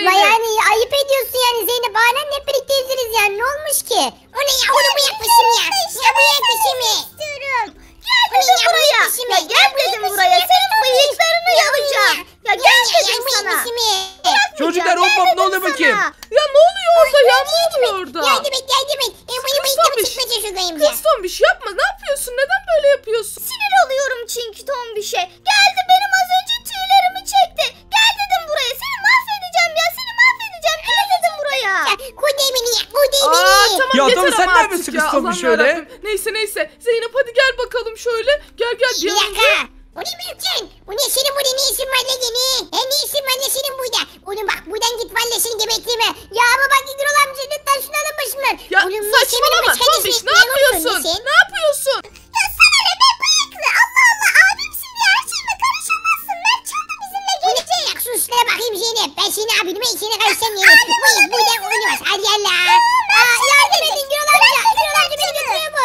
Zeynep. Yani ayıp ediyorsun yani Zeynep. Halen hep birlikte izleriz yani. Ne olmuş ki? O ne ya? Onu bu yaklaşım ya. Ya bu yaklaşım ya. Gel dedim buraya. Ya gel dedim buraya. Senin bıyıklarını yalacağım. Ya gel dedim sana. Çocuklar hop hop ne oluyor bakayım? Ya ne oluyor orada ya? Ne oluyor orada? Yardım et yardım et. Bıyık Tombiş. çıkma çocuğuyum ya. Kız Tombiş yapma. Ne yapıyorsun? Neden böyle yapıyorsun? Sinir oluyorum çünkü Tombiş'e. Geldi benim az önce tüylerimi çekti. Gel dedim buraya. Seni mahvedeceğim ya. Seni mahvedeceğim. Gel dedim buraya. Kurday beni ya. Kurday beni. Tamam Ya yeter tamam, sen ama ne artık yapıyorsun ya. kız Tombiş Allah'ım öyle? yarabbim. Neyse. Zeynep hadi gel bakalım şöyle. Gel. Bir dakika. Bu ne mümkün? Bu ne senin burada ne işin var la gene? Ne işin var la senin burada? Oğlum bak buradan git valla seni gebertme. Ya ama bak Gürol amca lütfen şunu alın başımdan. Ya Oğlum, saçmalama Tombiş, ne yapıyorsun? Ne yapıyorsun? Ya sana ne be bıyıklı? Allah Allah abimsin ya her şeyime karışamazsın. Mertcan da bizimle gelecek. Ya sus la bakayım Zeynep. Ben senin abinime içine karışacağım yani. Bıyık buradan oynamaz. Hadi yallah. Yardım edin Gürol amca. Gürol amca beni götürüyor bu.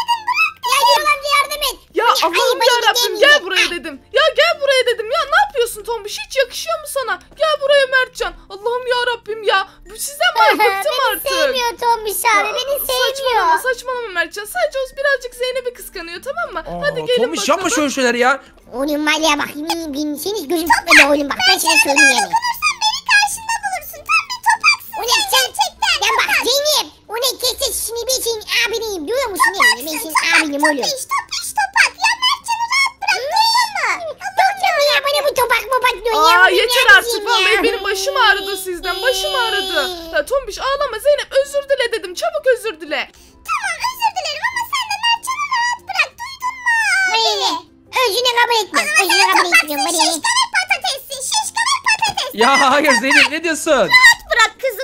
Ya Gürol amca yardım et. Ya Bu ne? Allah'ım Ayıp yarabbim demeyecek. gel buraya dedim. Ya gel buraya dedim. Ya ne yapıyorsun Tombiş? Hiç yakışıyor mu sana? Gel buraya Mertcan. Allah'ım yarabbim ya. Bu sizden var bıktım artık. Beni sevmiyor Tombiş abi. Beni sevmiyor. Saçmalama Mertcan. Sadece o birazcık Zeynep'i kıskanıyor, tamam mı? Hadi gelin Tombiş bakalım. yapma şöyle şeyler ya. Oğlum var ya bak yemin seni gözüm tutmadı oğlum bak ben sana söyleyeyim yani. Beni karşında bulursun tam bir topaksın. O ne gerçekten. Ya bak Zeynep o ne kesin şimdi ben senin abiniyim duyuyor musun yani ben senin abinim oğlum. Topiş topak ya Mertcan'ı rahat bırak duydun mu? Yok ya bana bu topak mopak diyor ya. Yeter artık vallahi benim başım ağrıdı sizden. Başım ağrıdı. Ya Tombiş ağlama Zeynep, özür dile dedim. Çabuk özür dile. Tamam özür dilerim ama sen de Mertcan'ı rahat bırak duydun mu? Bana özünü kabul etmiyorum. Özünü kabul etmiyorum. Şişka ve patatessin. Şişka ve patates. Ya hayır Zeynep ne diyorsun? Rahat bırak kızı.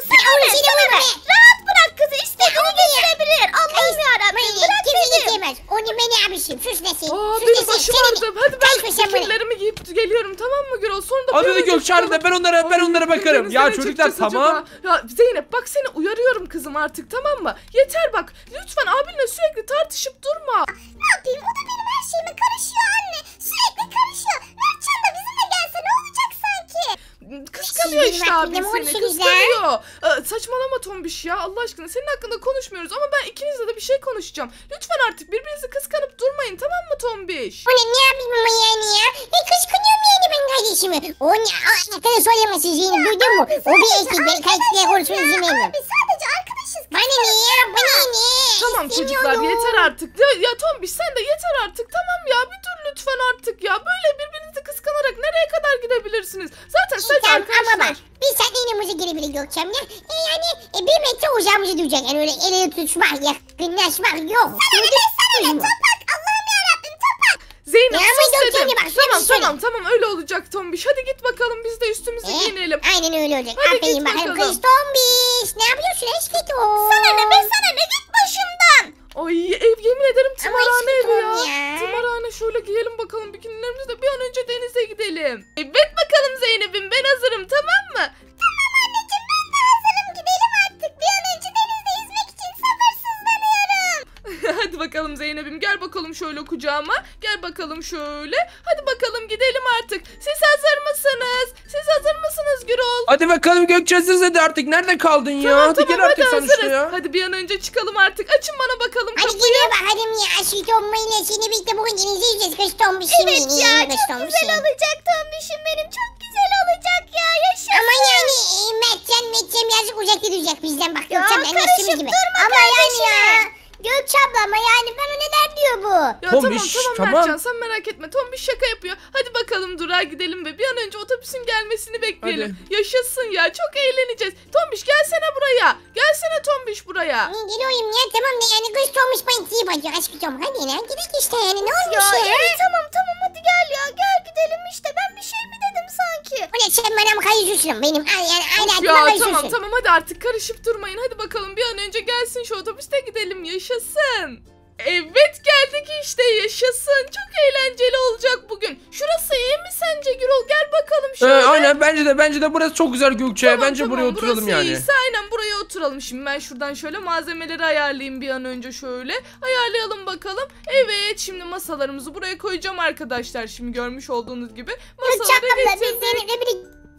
Rahat bırak kızı. İstediğini getirebilir. Allah'ım yarabbim. Bırak beni. Getiremez. Onu beni abişim. Sus nesin? Benim başım ağrıdı. Hadi ben fikirlerimi giyip geliyorum, tamam mı Gürol? Sonra da Hadi bir hadi önce Gökçe çıkalım. de ben onlara bakarım. Ya Denizlere çocuklar çıkacağız tamam. acaba. Ya Zeynep bak seni uyarıyorum kızım artık, tamam mı? Yeter bak. Lütfen abinle sürekli tartışıp durma. Ne yapayım? O da benim her şeyime karışıyor anne. Sürekli karışıyor. Mertcan da bizimle gelse ne olacak sanki? Kıskanıyor Siz işte benim abin hakkımda seni. konuşuyorsunuz Kıskanıyor. Saçmalama Tombiş ya. Allah aşkına senin hakkında konuşmuyoruz ama ben ikinizle de bir şey konuşacağım. Lütfen artık birbirinizi kıskanıp durmayın, tamam mı Tombiş? O ne yapayım ama yani ya? Kıskanıyor mu yani ben kardeşimi? O ne? Arkadaş söylemesin Zeynep duydun mu? O bir erkek ben kayıtlıya konuşmayı izin vermiyorum. Biz sadece arkadaşız. Bana ne ya? Bana ne? Tamam çocuklar yeter artık. Ya Tombiş sen de yeter artık, tamam ya. Bir dur lütfen artık ya. Böyle birbirinizi kıskanarak nereye kadar gidebilirsiniz? Zaten sadece Tamam arkadaşlar. ama bak biz seninle yanımıza girebilir Gökçem ya. Yani bir metre uzağımızı duracak. Yani öyle ele tutuşmak, yakınlaşmak yok. Sana ne topak Allah'ım yarabbim topak. Zeynep Ya ama sus Gökçen'e dedim. bak, şöyle bir söyle. Tamam öyle olacak Tombiş. Hadi git bakalım biz de üstümüzü giyinelim. Aynen öyle olacak. Hadi Aferin git bakalım bakalım. kız tombiş. Ne yapıyorsun eşkit o? Sana ne git başımdan. Ay ev yemin ederim tımarhane evi eşkit ya. ya. Tımarhane, şöyle giyelim bakalım bikinilerimizi de bir an önce denize gidelim. Evet bakalım Zeynep'im, ben hazırım, tamam mı? Anneciğim ben de hazırım gidelim artık. Bir an önce denizde yüzmek için sabırsızlanıyorum. Hadi bakalım Zeynep'im, gel bakalım şöyle kucağıma. Gel bakalım şöyle. Hadi bakalım gidelim artık. Siz hazır mısınız? Siz hazır mısınız Gürol? Hadi bakalım Gökçe hadi artık nerede kaldın ya? Hadi gel artık sen hazırız. işte ya. Hadi bir an önce çıkalım artık. Açın bana bakalım Hadi kapıyı. geliyor bakalım ya. Aşkı tombayla seni birlikte bugün denize yüzeceğiz. Kız tombişim benim. Çok güzel olacak tombişim benim. Çok güzel olacak ya. Yaşa. Ama yani Mertcan yazık uzakta duracak bizden bak Gökçem ben karışıp yaşım gibi. durma Ama yani kardeşime. ya. Gökçe abla ama yani bana neler diyor bu? Ya Tombiş, tamam tamam. Mertcan sen merak etme. Tombiş şaka yapıyor. Hadi bakalım durağa gidelim ve bir an önce otobüsün gelmesini bekleyelim. Yaşasın ya, çok eğleneceğiz. Tombiş gelsene buraya. Gelsene Tombiş buraya. Geliyorum ya tamam da yani kız tombiş ben iyi bacı aşkı tom. Hadi lan gidelim işte yani ne olmuş ya? tamam hadi gel ya, gel gidelim işte. Ben bir şey mi dedim sanki? O ne sen bana mı kayıyorsun benim yani aynı Of adıma ya kayıyorsun. tamam hadi artık karışıp durmayın. Hadi bakalım bir an önce gelsin şu otobüste gidelim. Yaşasın. Evet geldik işte, yaşasın. Çok eğlenceli olacak bugün. Şurası iyi mi sence Gürol? Gel bakalım şöyle. Aynen bence de burası çok güzel Gökçe. Tamam, bence buraya burası oturalım yani. iyiyse aynen buraya oturalım. Şimdi ben şuradan şöyle malzemeleri ayarlayayım bir an önce şöyle. Ayarlayalım bakalım. Evet şimdi masalarımızı buraya koyacağım arkadaşlar. Şimdi görmüş olduğunuz gibi Gökçe masaları abla biz getirdik. seninle birlikte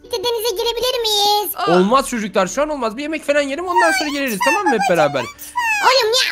birlikte denize girebilir miyiz? Olmaz çocuklar, şu an olmaz. Bir yemek falan yiyelim, ondan sonra geliriz, tamam mı, hep beraber? Oğlum ya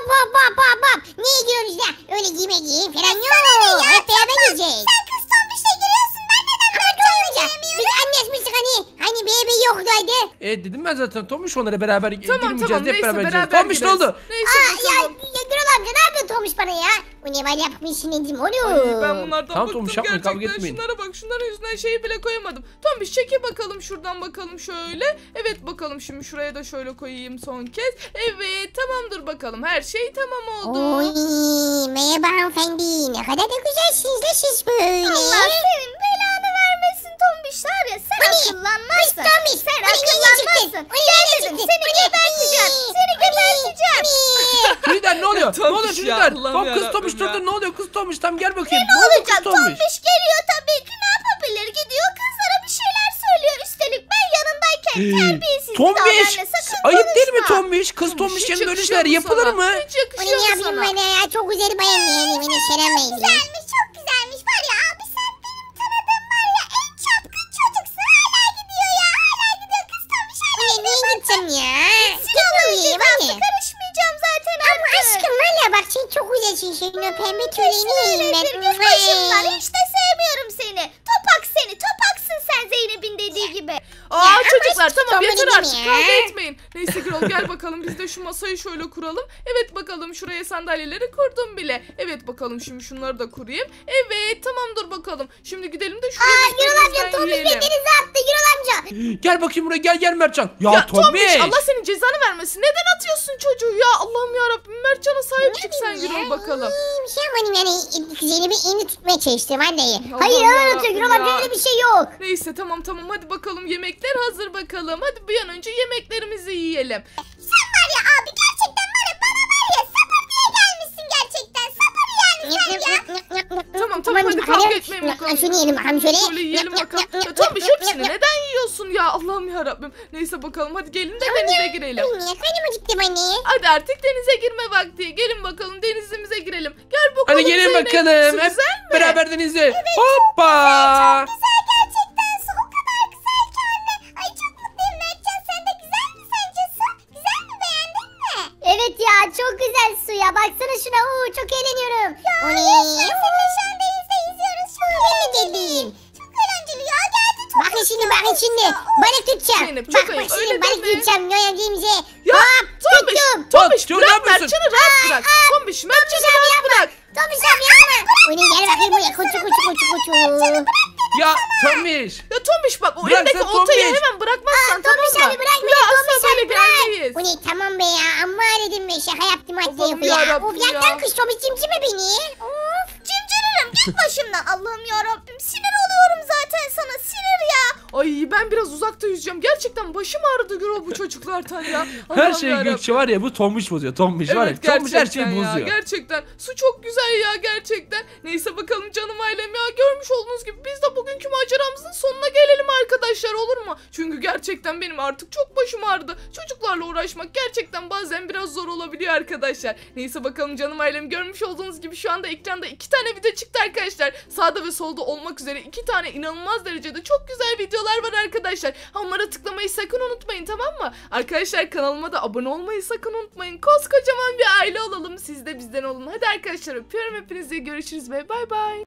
hop. Niye giriyoruz ya? Öyle giyme giyin falan yok. Hep beraber gireceğiz. Sen kız tombişle giriyorsun. Ben neden biz anlaşmıştık hani. Hani bebe yoktu hadi. Dedim ben zaten Tomuş, onlara beraber Tamam, girmeyeceğiz, hep neyse, beraber gireceğiz. beraber Tomuş ne gideriz. oldu? Neyse Ya bakalım. Gürol amca ne yapıyorsun Tomuş bana ya? Bu ne var yapmışsın Necim Ay, oğlum. ben bunlardan Tamam, bıktım Tomuş, yapmayın, kavga gerçekten. etmeyin. Şunlara bak, şunların yüzünden şeyi bile koyamadım. Tombiş çeki bakalım şuradan, bakalım şöyle. Evet bakalım, şimdi şuraya da şöyle koyayım son kez. Evet tamamdır bakalım, her şey tamam oldu. Oy merhaba hanımefendi. Ne kadar da güzelsiniz de siz böyle. Allah senin belanı vermesin Tombiş var ya, sen akıllanmazsın. Tombiş Sen o ne akıllanmazsın. Gel dedim, seni geberteceğim. Seni geberteceğim. Çocuklar ne oluyor? Ne Tomuş oluyor ya, çocuklar? Allah'ım Tam kız yarabbim Tomuş ya. dur, ne oluyor kız Tomuş? Tam gel bakayım. Ne oluyor olacak? kız Tomuş? Tombiş geliyor tabii ki, ne yapabilir? Gidiyor kızlara bir şeyler söylüyor. Üstelik ben yanındayken terbiyesiz Tombiş! davranma, sakın Ayıp değil mi konuşma. Tombiş? Kız Tombiş Hiç yanında öyle yakışıyor şeyler mu yapılır sana? mı? Hiç O ne yakışıyor mu yapayım sana? bana ya? Çok güzel bayan yani. Beni selamlayın. Güzelmiş, çok güzelmiş. Var ya abi, sen benim tanıdığım var ya en çapkın çocuksun. Hala gidiyor ya. Hala gidiyor kız Tombiş. Bu ne niye gideceğim ya? Gitmeyeyim Gitmeyeyim abi, hadi. karışmayacağım zaten Ama artık. aşkım valla bak sen çok güzelsin. Senin o pembe tüylerini yiyeyim ben. Git başımdan, hiç de sevmiyorum seni. Topak seni, topaksın sen Zeynep'in dediği gibi. Aa Ya, çocuklar ama tamam, hiç yeter olmadı artık, ya. kavga etmeyin. Neyse Gürol, gel bakalım biz de şu masayı şöyle kuralım. Evet bakalım, şuraya sandalyeleri kurdum bile. Evet bakalım, şimdi şunları da kurayım. Evet tamamdır bakalım. Şimdi gidelim de şu Gürol amca yemeklerimizden Tombiş yiyelim. beni denize attı Gürol amca. Gel bakayım buraya, gel Mertcan. Ya Ya Tombiş, Tomuş! Allah senin cezanı vermesin. Neden atıyorsun çocuğu ya? Allah'ım yarabbim, Mertcan'a sahip çık sen Gürol bakalım. Bir şey yapmadım yani. Zeynep'in elini tutmaya çalıştım anneyi. Allah'ım Hayır yarabbim atıyor Gürol amca ya. öyle bir şey yok. Neyse tamam hadi bakalım, yemekler hazır bakalım. Hadi bir an önce yemeklerimizi yiyelim. Sen var ya abi, gerçekten var ya, bana var ya sabır diye gelmişsin gerçekten. Sabır yani sen ya. Tamam hadi kavga etmeyin bakalım. Şunu yiyelim bakalım şöyle. Şöyle yiyelim bakalım. Ya Tombiş, hepsini neden yiyorsun ya? Allah'ım yarabbim. Neyse bakalım, hadi gelin de denize girelim. Karnım acıktı anne. Hadi artık denize girme vakti. Gelin bakalım, denizimize girelim. Gel bakalım. Hadi gelin Zeynep. bakalım. Su Hep güzel mi? beraber denize. Hoppa! Güzel gerçekten, su o kadar güzel ki anne. Ay çok mutluyum Mertcan, sen de güzel mi sence su? Güzel mi, beğendin mi? Evet ya çok güzel su ya. Baksana şuna. Çok eğleniyorum. O ne? Seninle şu an denizde yüzüyoruz. Çok geleyim. Çok eğlenceli ya, geldi çok. Bakın şimdi. Balık tutacağım. Zeynep, çok Bak ayıp, şimdi öyle balık deme. tutacağım. Noyacığımıza. Ya Hop Tombiş, tuttum. Tombiş Tut, ne bırak yapıyorsun? Mertcan'ı rahat bırak. Tombiş, Mertcan'ı rahat bırak. Tombiş abi yapma. O ne gel bakayım buraya. Koçu. Ya Tomuş! Ya Tombiş bak, o Bırak elindeki sen oltayı Tombiş. hemen bırakmazsan tamam Tombiş mı? abi bırak Bir beni. daha Tombiş asla böyle abi bırak. gelmeyiz. O ne tamam be ya. Amma dedim be. Şaka yaptım hadi Allah'ım ya. yarabbim Of ya. yaktan kış Tombiş cimcime beni. Of. Cimciririm, git başımdan. Allah'ım yarabbim, sinir oluyorum zaten sana, sinir ya. Ay ben biraz uzakta yüzeceğim. Gerçekten başım ağrıdı Gürol bu çocuklardan ya. Her Allah'ım şey yarabbim. Gökçe var ya, bu Tomuş bozuyor. Tomuş var ya. Evet, Tomuş her şeyi gerçekten ya, bozuyor. gerçekten. Su çok güzel ya gerçekten. Neyse bakalım canım ailem ya. Görmüş olduğunuz gibi biz de bugünkü maceramızın sonuna gelelim arkadaşlar, olur mu? Çünkü gerçekten benim artık çok başım ağrıdı. Çocuklarla uğraşmak gerçekten bazen biraz zor olabiliyor arkadaşlar. Neyse bakalım canım ailem, görmüş olduğunuz gibi şu anda ekranda 2 tane video çıktı arkadaşlar. Sağda ve solda olmak üzere 2 tane inanılmaz derecede çok güzel videolar var arkadaşlar. Onlara tıklamayı sakın unutmayın, tamam mı? Arkadaşlar kanalıma da abone olmayı sakın unutmayın. Koskocaman bir aile olalım. Siz de bizden olun. Hadi arkadaşlar, öpüyorum hepinizi. Görüşürüz ve bay bay.